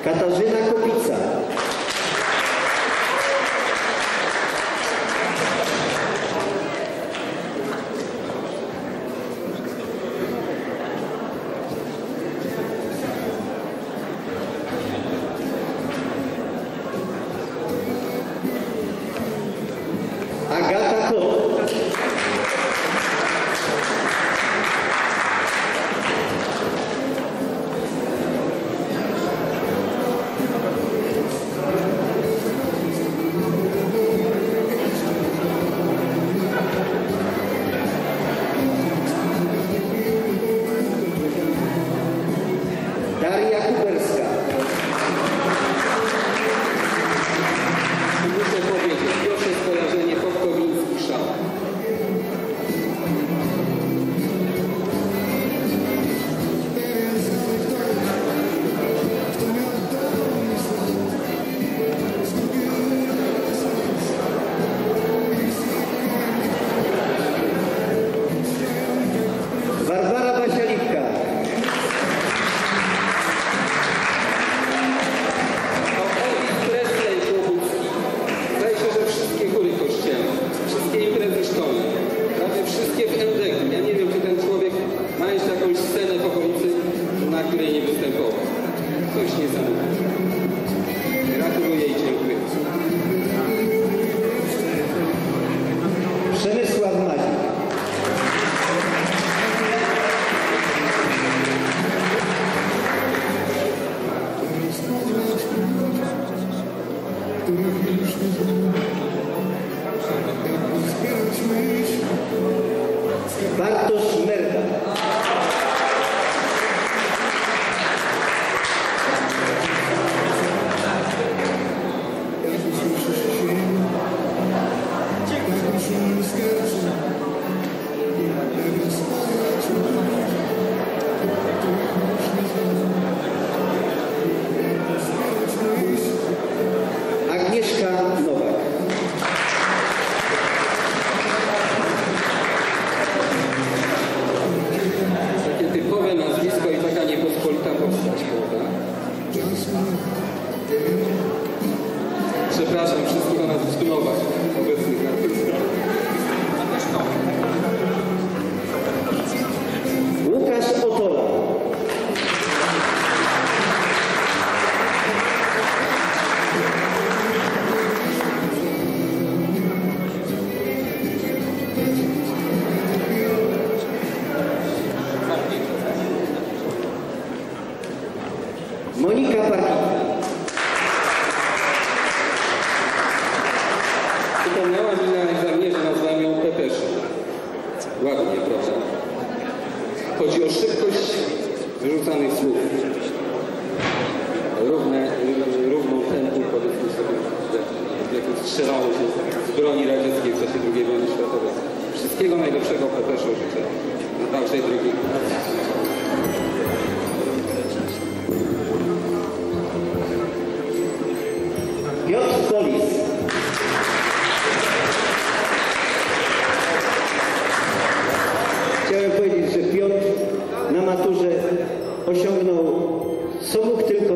Katarzyna Kopica. Agata Kot. Daria Kuberska. Muszę powiedzieć, proszę skojarzenie Podkowiński Szał. Barbara Basialiwka. Presley Kłobucki. Zdaje się, że wszystkie góry kościelne, wszystkie imprezy szkolne, prawie wszystkie w Endeku. Ja nie wiem, czy ten człowiek ma jeszcze jakąś scenę w okolicy, na której nie występował. Coś niesamowitego. Gratuluję i dziękuję. Przemysław Mazik. Bartosz Merda. Agnieszka Nowak. Takie typowe nazwisko i taka niepospolita postać, prawda? Przepraszam wszystkich o nazwisku Nowak, obecnych artystów. Łukasz Otola. Monika Parkita. Przypomniała mi na egzaminie, że nazwałem ją Pepeszą. Ładnie, prawda? Chodzi o szybkość wyrzucanych słów. Równą tempu, powiedzmy sobie, w jakim strzelało się z broni radzieckiej w czasie II wojny światowej. Wszystkiego najlepszego Pepeszą życzę na dalszej drogi. Piotr Polis. Chciałem powiedzieć, że Piotr na maturze osiągnął, co mógł tylko